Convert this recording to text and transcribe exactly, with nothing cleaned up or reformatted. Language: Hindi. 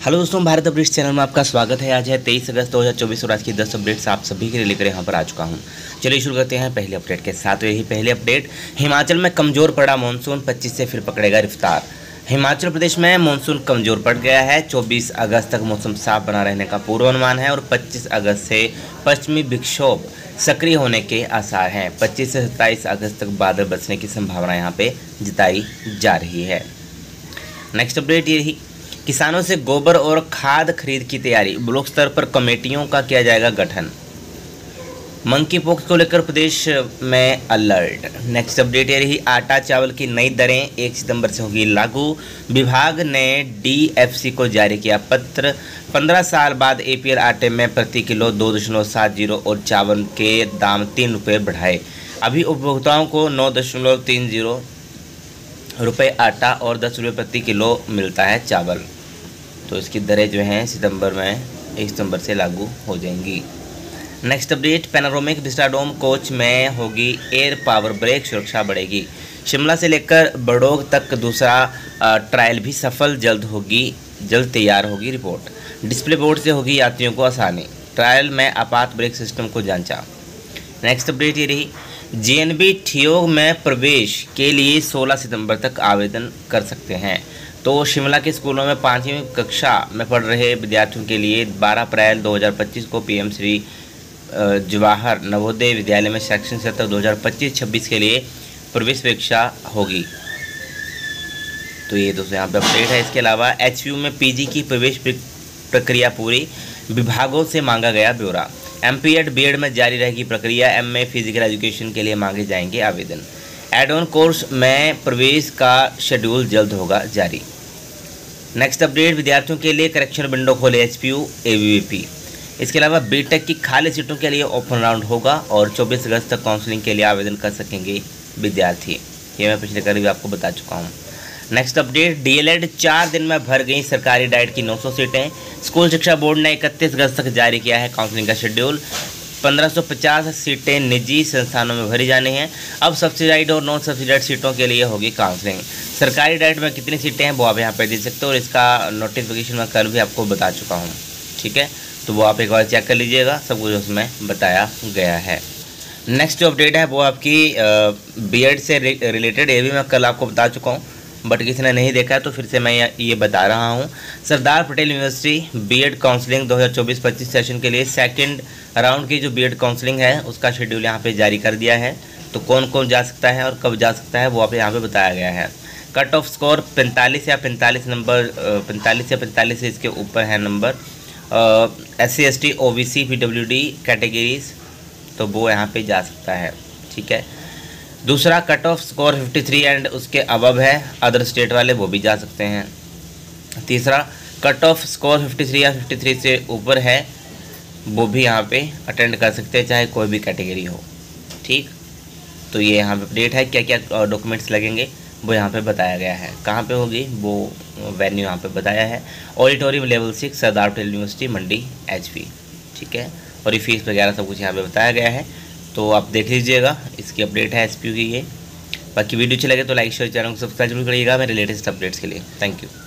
हेलो दोस्तों, भारत अपडेट्स चैनल में आपका स्वागत है। आज है तेईस अगस्त दो हज़ार चौबीस और आज की दस अपडेट्स आप सभी के लिए लेकर यहाँ पर आ चुका हूँ। चलिए शुरू करते हैं पहले अपडेट के साथ। यही पहले अपडेट, हिमाचल में कमज़ोर पड़ा मानसून, पच्चीस से फिर पकड़ेगा रफ्तार। हिमाचल प्रदेश में मानसून कमज़ोर पड़ गया है। चौबीस अगस्त तक मौसम साफ बना रहने का पूर्वानुमान है और पच्चीस अगस्त से पश्चिमी विक्षोभ सक्रिय होने के आसार हैं। पच्चीस से सत्ताईस अगस्त तक बादल बरसने की संभावना यहाँ पे जताई जा रही है। नेक्स्ट अपडेट यही, किसानों से गोबर और खाद खरीद की तैयारी, ब्लॉक स्तर पर कमेटियों का किया जाएगा गठन। मंकी पॉक्स को लेकर प्रदेश में अलर्ट। नेक्स्ट अपडेट ये रही, आटा चावल की नई दरें एक सितंबर से होगी लागू। विभाग ने डीएफसी को जारी किया पत्र। पंद्रह साल बाद एपीएल आटे में प्रति किलो दो दशमलव सात जीरो और चावल के दाम तीन रुपये बढ़ाए। अभी उपभोक्ताओं को नौ दशमलव तीन जीरो रुपये आटा और दस रुपये प्रति किलो मिलता है चावल। तो इसकी दरें जो हैं सितंबर में एक सितंबर से लागू हो जाएंगी। Next update, panoramic vistadome coach में होगी एयर पावर ब्रेक, सुरक्षा बढ़ेगी। शिमला से लेकर बड़ोग तक दूसरा ट्रायल भी सफल, जल्द होगी जल्द तैयार होगी रिपोर्ट। डिस्प्ले बोर्ड से होगी यात्रियों को आसानी। ट्रायल में आपात ब्रेक सिस्टम को जांचा। नेक्स्ट अपडेट ये रही, जेएनबी ठियोग में प्रवेश के लिए सोलह सितंबर तक आवेदन कर सकते हैं। तो शिमला के स्कूलों में पाँचवीं कक्षा में पढ़ रहे विद्यार्थियों के लिए बारह अप्रैल दो हज़ार पच्चीस को पीएम श्री जवाहर नवोदय विद्यालय में शैक्षणिक सत्र दो हज़ार पच्चीस छब्बीस के लिए प्रवेश परीक्षा होगी। तो ये दोस्तों यहाँ पे अपडेट है। इसके अलावा एचयू में पीजी की प्रवेश प्रक्रिया पूरी, विभागों से मांगा गया ब्यौरा। एमपीएड बीएड में जारी रहेगी प्रक्रिया। एमए फिजिकल एजुकेशन के लिए मांगे जाएंगे आवेदन। एड ऑन कोर्स में प्रवेश का शेड्यूल जल्द होगा जारी। नेक्स्ट अपडेट, विद्यार्थियों के लिए करेक्शन विंडो खोले एचपीयू एबीवीपी। इसके अलावा बीटेक की खाली सीटों के लिए ओपन राउंड होगा और चौबीस अगस्त तक काउंसलिंग के लिए आवेदन कर सकेंगे विद्यार्थी। ये मैं पिछले करीब आपको बता चुका हूँ। नेक्स्ट अपडेट, डीएलएड चार दिन में भर गई सरकारी डाइट की नौ सौ सीटें। स्कूल शिक्षा बोर्ड ने इकतीस अगस्त तक जारी किया है काउंसलिंग का शेड्यूल। पंद्रह सौ पचास सीटें निजी संस्थानों में भरी जानी हैं। अब सब्सिडाइड और नॉन सब्सिडाइड सीटों के लिए होगी काउंसलिंग। सरकारी डाइट में कितनी सीटें हैं वो आप यहाँ पे देख सकते हो और इसका नोटिफिकेशन मैं कल भी आपको बता चुका हूँ, ठीक है। तो वो आप एक बार चेक कर लीजिएगा, सब कुछ उसमें बताया गया है। नेक्स्ट जो अपडेट है वो आपकी बीएड से रिलेटेड, ये भी मैं कल आपको बता चुका हूँ, बट किसी ने नहीं देखा तो फिर से मैं ये बता रहा हूँ। Sardar Patel university BEd counselling दो हज़ार चौबीस पच्चीस सेशन के लिए सेकंड राउंड की जो बीएड काउंसलिंग है उसका शेड्यूल यहाँ पे जारी कर दिया है। तो कौन कौन जा सकता है और कब जा सकता है वो आप यहाँ पे बताया गया है। कट ऑफ स्कोर पैंतालीस या पैंतालीस नंबर पैंतालीस या पैंतालीस से इसके ऊपर है नंबर। S C S T O B C P W D categories, तो वो यहाँ पे जा सकता है, ठीक है। दूसरा, कट ऑफ स्कोर तिरेपन एंड उसके अबव है, अदर स्टेट वाले वो भी जा सकते हैं। तीसरा, कट ऑफ स्कोर तिरेपन या तिरेपन से ऊपर है, वो भी यहाँ पे अटेंड कर सकते हैं, चाहे कोई भी कैटेगरी हो, ठीक। तो ये यहाँ पे अपडेट है, क्या क्या डॉक्यूमेंट्स लगेंगे वो यहाँ पे बताया गया है। कहाँ पे होगी वो वेन्यू यहाँ पे बताया है। Auditorium level six, Sardar Patel university Mandi HP, ठीक है। और ये फीस वगैरह सब कुछ यहाँ पे बताया गया है, तो आप देख लीजिएगा। इसकी अपडेट है एसपीयू की ये। बाकी वीडियो अच्छी लगे तो लाइक शेयर, चैनल को सब्सक्राइब जरूर करिएगा मेरे लेटेस्ट अपडेट्स के लिए। Thank you.